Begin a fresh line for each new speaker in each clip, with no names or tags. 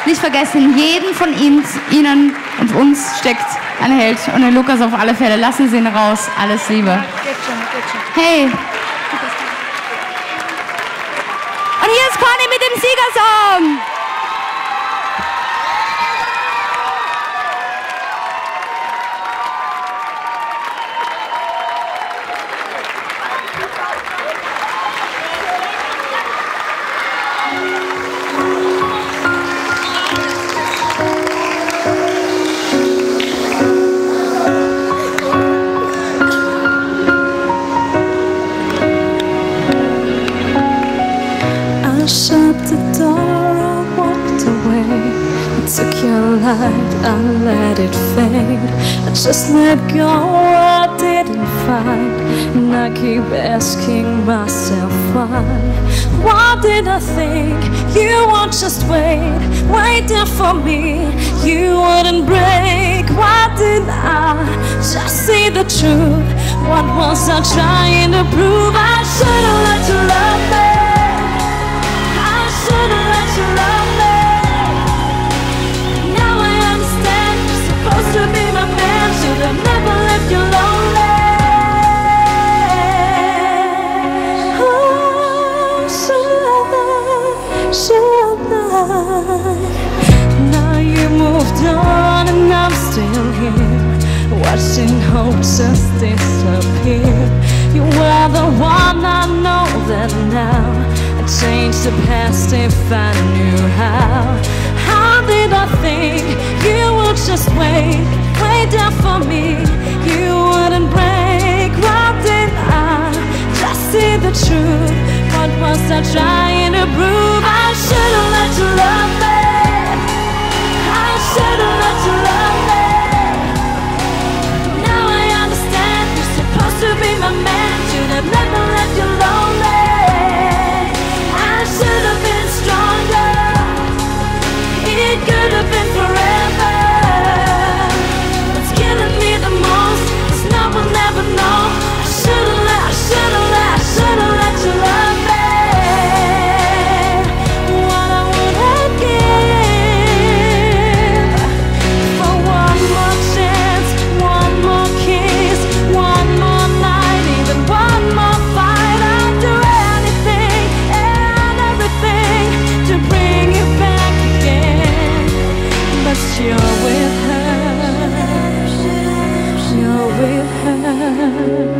Nicht vergessen, in jedem von Ihnen und uns steckt ein Held und den Lukas auf alle Fälle. Lassen Sie ihn raus. Alles Liebe. Hey. Und hier ist Conny mit dem Siegersong.
Shut the door, I walked away. I took your light, I let it fade. I just let go, I didn't find. And I keep asking myself why. What did I think? You would just wait there for me. You wouldn't break. Why did I just see the truth? What was I trying to prove? I should've let you love me. Should've let you love me. Now I understand. You're supposed to be my man. Should've never left you lonely. Oh, should I? Now you moved on and I'm still here, watching hope just disappear. You were the one, I know that now. Change the past if I knew how. How did I think you would just wait there for me? You wouldn't break. Why did I just see the truth? What was I trying to prove? I should've let you love me. I should've let you love me. Now I understand. You're supposed to be my man. Should've never left you lonely. Should have been stronger. It could have been forever. What's killing me the most is no one ever know. I should've let you love me. What I would give for one more chance, one more kiss, one more night, even one more fight. I'd do anything to bring you back again. But you're with her. You're with her.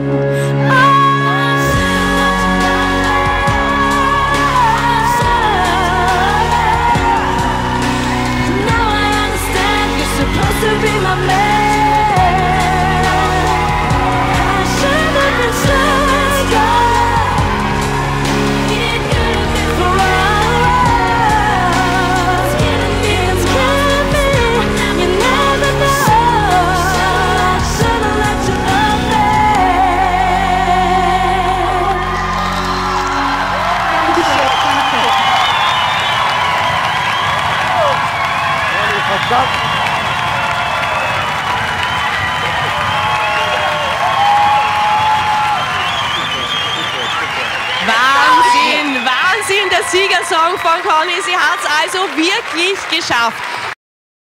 Now I understand. You're supposed to be my man. I should have been stronger. It could have been forever. It's killing me. You never know. I should've let you love me.
Wahnsinn, Wahnsinn, der Siegersong von Conny. Sie hat es also wirklich geschafft.